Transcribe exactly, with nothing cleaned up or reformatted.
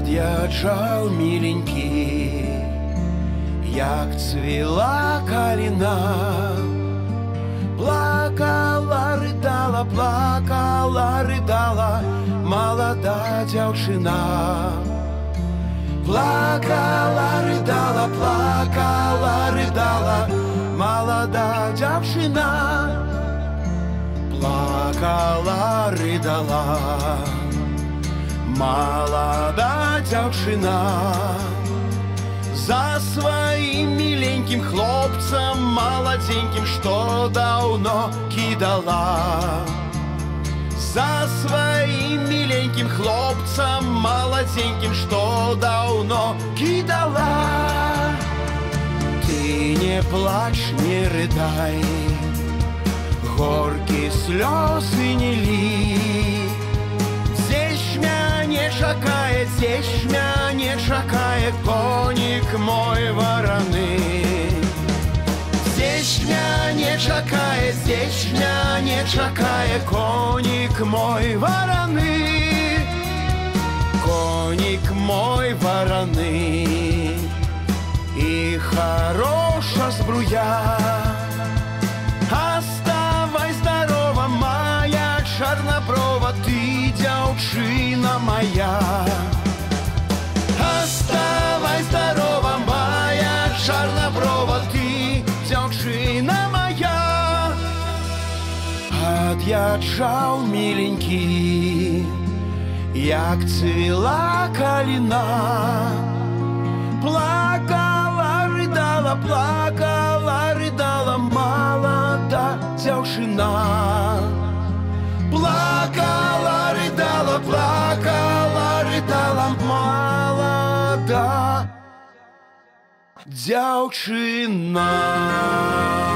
Ад'язджаў миленькі, як цвіла каліна. Плакала, рыдала, плакала, рыдала молода дзяўчына. Плакала, рыдала, плакала, рыдала молода дзяўчына. Плакала, рыдала молода дзяўчына за сваім миленьким хлопцам маладзеньким, што даўно кідала. За сваім миленьким хлопцам маладзеньким, што даўно кідала. Ты не плач, не рыдай, горькие слёзы не лей. Здесь мяне чакае, здесь мяне чакае конік мой вараны. Здесь мяне чакае, здесь мяне чакае конік мой вараны. Конік мой вараны и хороша збруя. Оставай здорова, моя чорноброва, ты дзяўчына моя. Оставай здорова, моя чорноброва, ты дзяўчына моя. Ад'язджаў миленькі, як цвіла каліна. Плакала, рыдала, плакала, рыдала молода дзяўчына. Плакала, рыдала, плакала, рыдала молода дзяўчына.